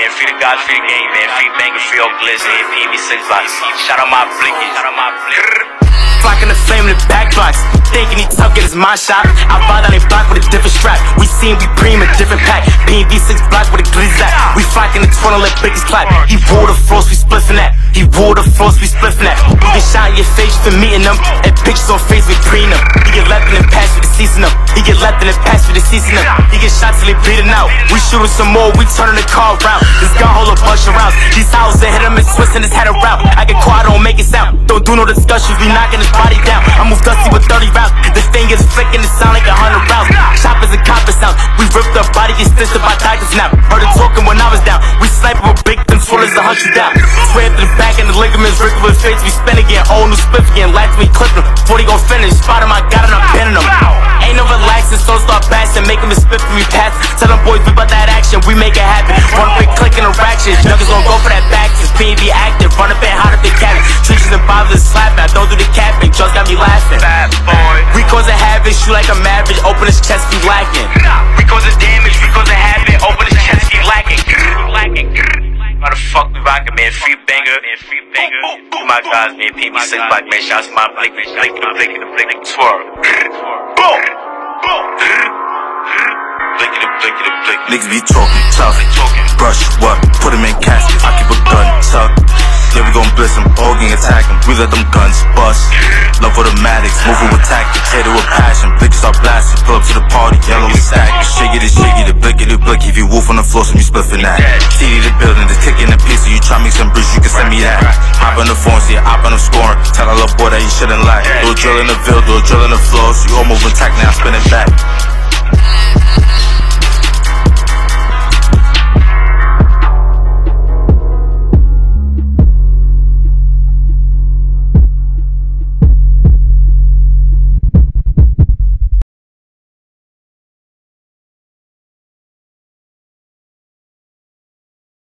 man. Free the God, free the game, man. Free banger, free Oak Glizzy, PB6 box. Shout out my blicky. Flock in the flame in the back box, thinking he tough, get his mind shot. I ride on a block with a different strap. We seen we preem a different pack. PB6 block with a glizzy at. We flock in the 20, let biggies clap. He wore the frost, we spliffin' that. He wore the frost, we spliffin' that. You get shot in your face for meeting them, and pictures on face with preen them. He get left in the pass for the season up. He get left in the pass for the season up. He get shot till he bleeding out. We shootin' some more, we turnin' the car around. This gun hold a bunch of rounds. These houses hit him and twisting his head around. I get quiet, don't make it sound. Don't do no discussions, we knocking his body down. I move dusty with 30 rounds. The fingers flicking, it sound like 100 rounds. Choppers and coppers sounds. We ripped up body, get stitched up by tigers now. Heard it talking when I was down. We sniper with victims, full as 100 down. Swear to the back and the ligaments, wrinkled with face. We spin again, old new spliff again. Lights me clipping, 40 gon' finish. Spot him, I got him, I'm pinning him. Ain't no relaxing, so start passing. Make him a spit for me pass. Tell them boys we bout that action, we make it happen. One quick click in the raction. Juggers gon' go for that back. Since PB active, run up and hot up the cabin. Treaches and bothers slapping, I don't do the capping. Just got me laughing. Bad boy. We cause a havoc, shoot like a maverick. Open his chest, be lacking. We cause a damage, we cause a habit. Open his chest, be lacking. Why the fuck we rockin', man? Free banger, man. Free banger. My guys, man. PB6 block, man. Shouts to my blick, man. Blick, twirl. Boom. Blick. Niggas be talking tough, brush what, put him in caskets. I keep a gun tucked, yeah we gon' blitz him, all gang attack him. We let them guns bust, love automatics, moving with tactics, hit it with passion. Blickers are blasting, pull up to the party, yellow is stacking. Shiggy the blicky, if you wolf on the floor, so me spliffing that. TD the building, the kicking the piece, so you try me some bridge, you can send me that. Hop on the phone, see hop on the scoring, tell a little boy that he shouldn't lie. Do a drill in the field, do a drill in the floor, so you all moving tack, now spin it back.